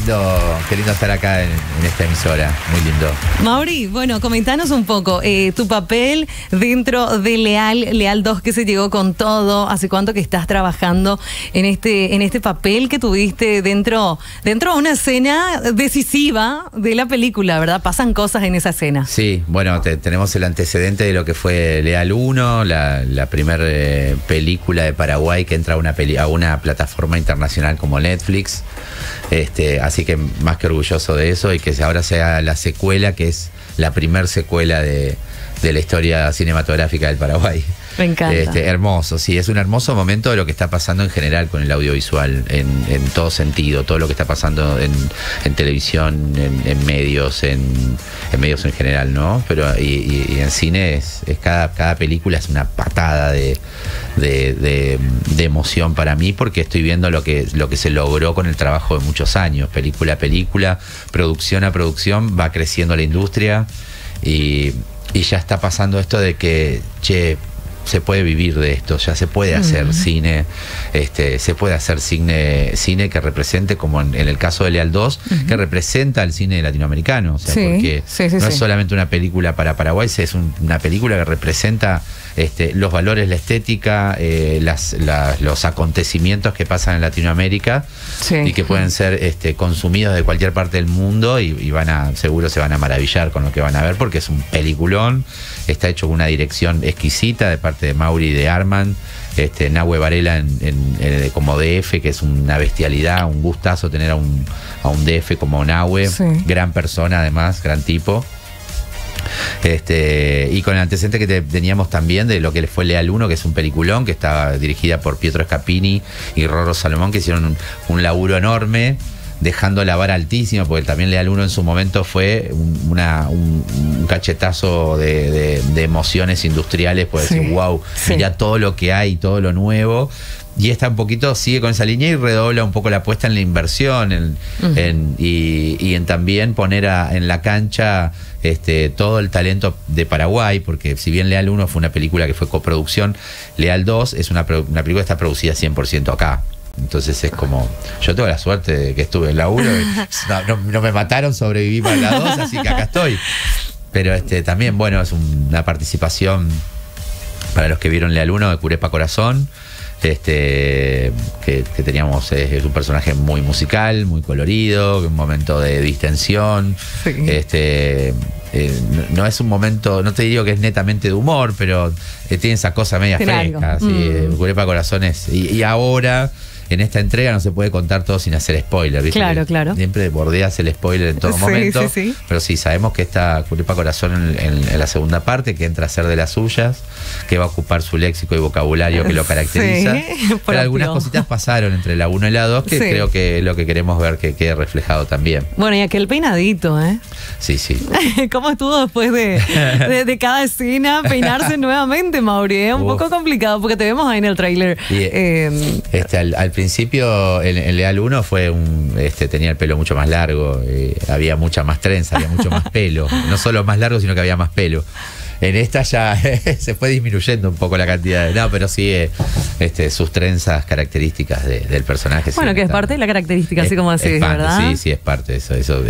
qué lindo estar acá en esta emisora, muy lindo. Mauri, bueno, comentanos un poco tu papel dentro de Leal 2, que se llegó con todo. ¿Hace cuánto que estás trabajando en este papel que tuviste dentro de una escena decisiva de la película, ¿verdad? Pasan cosas en esa escena. Sí, bueno, tenemos el antecedente de lo que fue Leal 1, la primera película de Paraguay que entra a una plataforma internacional como Netflix. Así que más que orgulloso de eso, y que ahora sea la secuela, que es la primer secuela de la historia cinematográfica del Paraguay. Me encanta. Hermoso, sí, es un hermoso momento de lo que está pasando en general con el audiovisual, en todo sentido, todo lo que está pasando en televisión, en medios, en medios en general, ¿no? Pero y en cine es cada película es una patada de emoción para mí, porque estoy viendo lo que se logró con el trabajo de muchos años, película a película, producción a producción, va creciendo la industria y ya está pasando esto de que, se puede vivir de esto, ya se puede hacer cine, se puede hacer cine que represente, como en el caso de Leal 2, que representa al cine latinoamericano, o sea, porque no es solamente una película para Paraguay, es una película que representa los valores, la estética, los acontecimientos que pasan en Latinoamérica, y que pueden ser consumidos de cualquier parte del mundo, y seguro se van a maravillar con lo que van a ver, porque es un peliculón, está hecho con una dirección exquisita de parte de Mauri y de Arman, Nahue Varela como DF, que es una bestialidad, un gustazo tener a un DF como Nahue, gran persona además, gran tipo. Y con el antecedente que teníamos también de lo que fue Leal 1, que es un peliculón, que estaba dirigida por Pietro Scapini y Rorro Salomón, que hicieron un laburo enorme, dejando la vara altísima, porque también Leal 1 en su momento fue un cachetazo de emociones industriales, pues decir, wow, mirá todo lo que hay, todo lo nuevo. Y esta un poquito sigue con esa línea y redobla un poco la apuesta en la inversión, y en también poner en la cancha todo el talento de Paraguay, porque si bien Leal 1 fue una película que fue coproducción, Leal 2 es una película que está producida 100% acá. Entonces es como, yo tengo la suerte de que estuve en la 1, no me mataron, sobreviví para la 2, así que acá estoy. Pero también, bueno, es una participación para los que vieron Leal 1 de Curepa Corazón, que teníamos, es un personaje muy musical, muy colorido, un momento de distensión. No es un momento, no te digo que es netamente de humor, pero tiene esa cosa media fresca. Curepa Corazón y ahora en esta entrega no se puede contar todo sin hacer spoiler, ¿viste? Claro. Siempre bordeas el spoiler en todo momento. Pero sí, sabemos que está Curepa Corazón en la segunda parte, que entra a ser de las suyas, que va a ocupar su léxico y vocabulario que lo caracteriza. Pero algunas cositas pasaron entre la 1 y la 2, que creo que es lo que queremos ver que quede reflejado también. Bueno, y aquel peinadito, ¿eh? Sí. ¿Cómo estuvo después de cada escena peinarse nuevamente, Mauri? Un poco complicado, porque te vemos ahí en el tráiler. Al principio en Leal 1 tenía el pelo mucho más largo, había mucha más trenza, había mucho más pelo, no solo más largo, sino que había más pelo. En esta ya se fue disminuyendo un poco la cantidad pero sí, sus trenzas características del personaje. Bueno, que es parte de la característica, así como decís, ¿verdad? Sí, es parte de eso.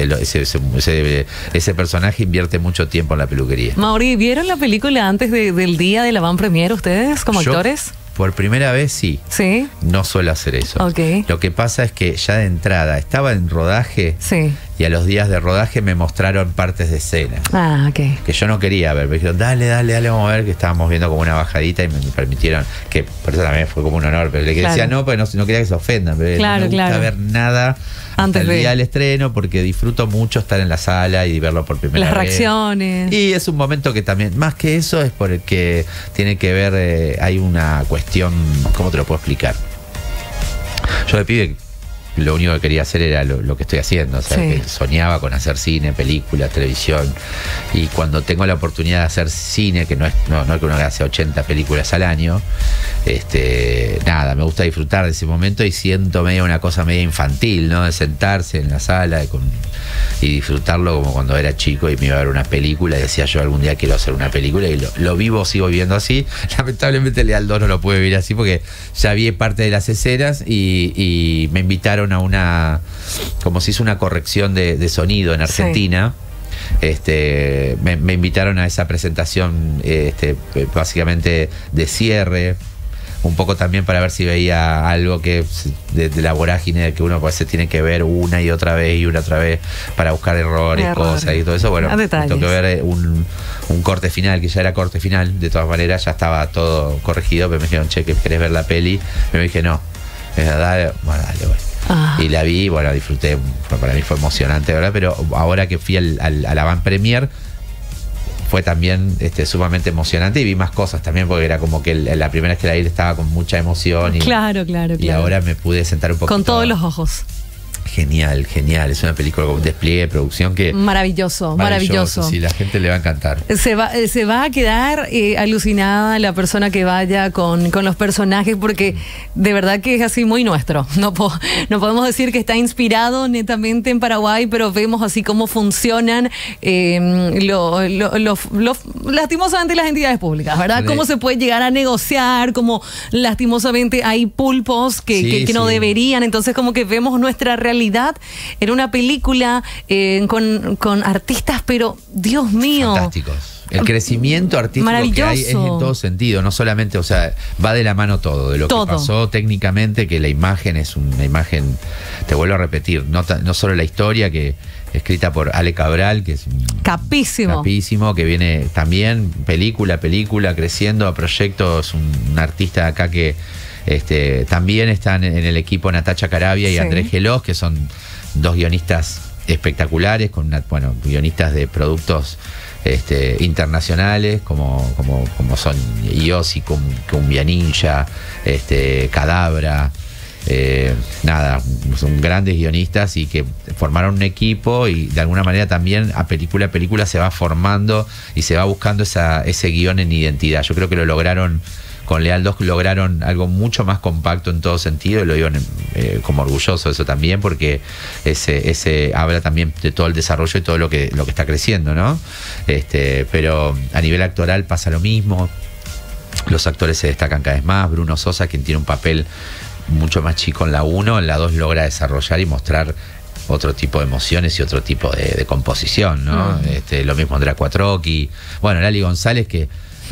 Ese personaje invierte mucho tiempo en la peluquería. Mauri, ¿vieron la película antes del día de la van premiere ustedes como actores? Por primera vez sí. No suelo hacer eso. Lo que pasa es que ya de entrada estaba en rodaje, y a los días de rodaje me mostraron partes de escena que yo no quería ver. Me dijeron, dale, vamos a ver, que estábamos viendo como una bajadita, y me permitieron, que por eso también fue como un honor, pero le decía no, porque no quería que se ofendan, pero no me gusta ver nada antes del día del estreno, porque disfruto mucho estar en la sala y verlo por primera vez. Las reacciones. Y es un momento que también, más que eso, es porque tiene que ver, hay una cuestión, ¿cómo te lo puedo explicar? Yo de pibe lo único que quería hacer era lo que estoy haciendo, o sea, que soñaba con hacer cine, películas, televisión, y cuando tengo la oportunidad de hacer cine, que no es que uno hace 80 películas al año, nada, me gusta disfrutar de ese momento, y siento una cosa media infantil, ¿no? De sentarse en la sala y disfrutarlo como cuando era chico y me iba a ver una película y decía, yo algún día quiero hacer una película, y sigo viviendo así. Lamentablemente Leal 2 no lo pude vivir así, porque ya vi parte de las escenas y me invitaron invitaron a como se hizo una corrección de sonido en Argentina. Me invitaron a esa presentación, básicamente de cierre, un poco también para ver si veía algo que de la vorágine de que uno pues se tiene que ver una y otra vez para buscar errores, cosas y todo eso. Bueno, tengo que ver un corte final, que ya era corte final, de todas maneras ya estaba todo corregido, pero me dijeron, che, ¿querés ver la peli? Y me dije, no. Dale, bueno. Y la vi, bueno, disfruté, para mí fue emocionante, ¿verdad? Pero ahora que fui a la Van Premier, fue también sumamente emocionante, y vi más cosas también, porque era como que la primera vez que la vi estaba con mucha emoción. Claro. Y ahora me pude sentar un poquito. Con todos los ojos. Genial. Es una película con un despliegue de producción que... Maravilloso. Sí, la gente le va a encantar. Se va a quedar alucinada la persona que vaya con los personajes, porque de verdad que es así muy nuestro. No podemos decir que está inspirado netamente en Paraguay, pero vemos así cómo funcionan lastimosamente las entidades públicas, ¿verdad? Cómo se puede llegar a negociar, cómo lastimosamente hay pulpos que no deberían. Entonces como que vemos nuestra realidad en una película con artistas, pero Dios mío, fantásticos. El crecimiento artístico que hay es en todo sentido, no solamente, o sea, va de la mano todo, de lo que pasó técnicamente, que la imagen es una imagen, te vuelvo a repetir, no solo la historia, que escrita por Ale Cabral, que es capísimo, que viene también película, creciendo a proyectos, un artista acá que también están en el equipo Natacha Carabia y Andrés Gelos, que son dos guionistas espectaculares, guionistas de productos internacionales, como son Yossi, Cumbia Ninja, Cadabra. Son grandes guionistas y que formaron un equipo, y de alguna manera también a película se va formando y se va buscando ese guión en identidad. Yo creo que lo lograron. Con Leal 2 lograron algo mucho más compacto en todo sentido, y lo digo como orgulloso de eso también, porque ese habla también de todo el desarrollo y todo lo que está creciendo, ¿no? Pero a nivel actoral pasa lo mismo, los actores se destacan cada vez más. Bruno Sosa, quien tiene un papel mucho más chico en la 1, en la 2 logra desarrollar y mostrar otro tipo de emociones y otro tipo de composición, ¿no? Lo mismo Andrea Quattrocchi, Lali González, que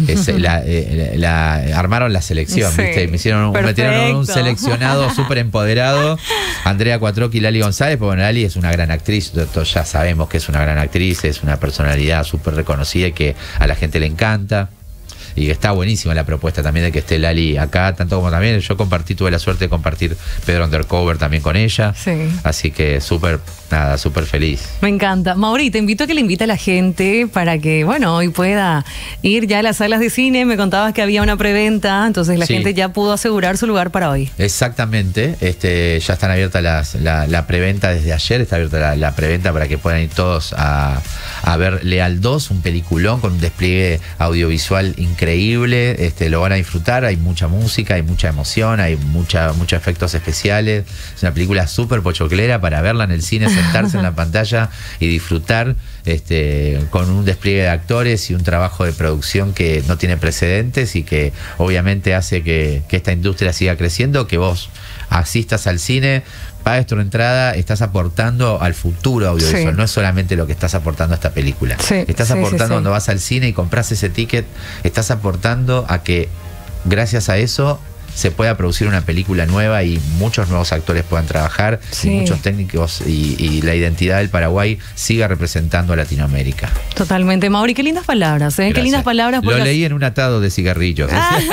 armaron la selección, ¿viste? Me metieron un seleccionado súper empoderado, Andrea Quattrocchi y Lali González. Pues Lali es una gran actriz, todos ya sabemos que es una gran actriz, es una personalidad súper reconocida y que a la gente le encanta. Y está buenísima la propuesta también de que esté Lali acá, tanto como también yo tuve la suerte de compartir Pedro Undercover también con ella. Así que súper feliz. Me encanta. Mauri, te invito a que le invite a la gente para que, hoy pueda ir ya a las salas de cine. Me contabas que había una preventa, entonces la gente ya pudo asegurar su lugar para hoy. Exactamente. Ya están abiertas la preventa desde ayer, está abierta la preventa para que puedan ir todos a ver Leal 2, un peliculón con un despliegue audiovisual increíble. Lo van a disfrutar, hay mucha música, hay mucha emoción, hay muchos efectos especiales. Es una película súper pochoclera para verla en el cine, sentarse en la pantalla y disfrutar, con un despliegue de actores y un trabajo de producción que no tiene precedentes, y que obviamente hace que esta industria siga creciendo, que vos asistas al cine, pagues tu entrada, estás aportando al futuro audiovisual. No es solamente lo que estás aportando a esta película. Estás aportando cuando vas al cine y compras ese ticket, estás aportando a que gracias a eso se pueda producir una película nueva y muchos nuevos actores puedan trabajar, y muchos técnicos, y la identidad del Paraguay siga representando a Latinoamérica. Totalmente. Mauri, qué lindas palabras, ¿eh? Qué lindas palabras. Lo leí en un atado de cigarrillos.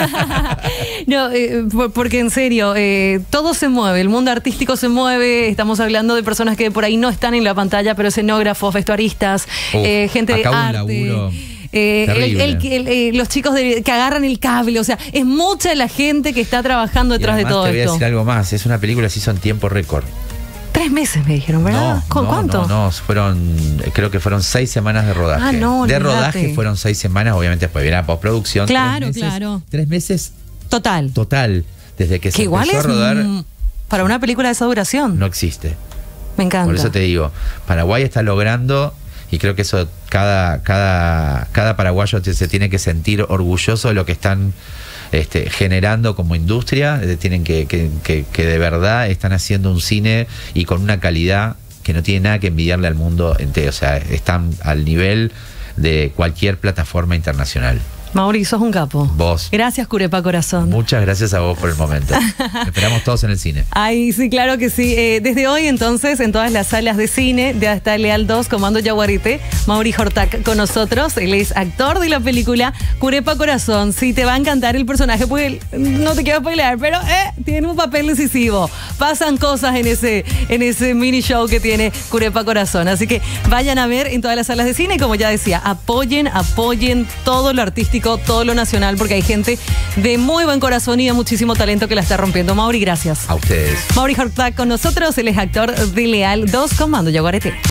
No, porque en serio, todo se mueve, el mundo artístico se mueve. Estamos hablando de personas que por ahí no están en la pantalla, pero escenógrafos, vestuaristas, gente de arte. Los chicos que agarran el cable, o sea, es mucha la gente que está trabajando detrás de todo esto. Te voy a decir algo más, es una película que se hizo en tiempo récord. 3 meses me dijeron, ¿verdad? ¿Cuánto? Creo que fueron 6 semanas de rodaje. De rodaje fueron 6 semanas, obviamente después viene la postproducción. Claro. 3 meses total. Desde que se igual empezó a rodar. Para una película de esa duración. No existe. Me encanta. Por eso te digo, Paraguay está logrando, y creo que eso cada paraguayo se tiene que sentir orgulloso de lo que están generando como industria, tienen que de verdad están haciendo un cine y con una calidad que no tiene nada que envidiarle al mundo entero, o sea, están al nivel de cualquier plataforma internacional. Mauri, sos un capo. Vos. Gracias, Curepa Corazón. Muchas gracias a vos por el momento. Esperamos todos en el cine. Ay, sí, claro que sí. Desde hoy, entonces, en todas las salas de cine, ya está Leal 2, Comando Yaguareté, Mauri Hortak con nosotros. Él es actor de la película Curepa Corazón. Sí, te va a encantar el personaje, porque no te quiero spoilear, pero tiene un papel decisivo. Pasan cosas en ese mini show que tiene Curepa Corazón. Así que vayan a ver en todas las salas de cine. Y como ya decía, apoyen todo lo artístico, todo lo nacional, porque hay gente de muy buen corazón y de muchísimo talento que la está rompiendo. Mauri, gracias. A ustedes. Mauri Hortak con nosotros, él es actor de Leal 2, Comando Yaguareté.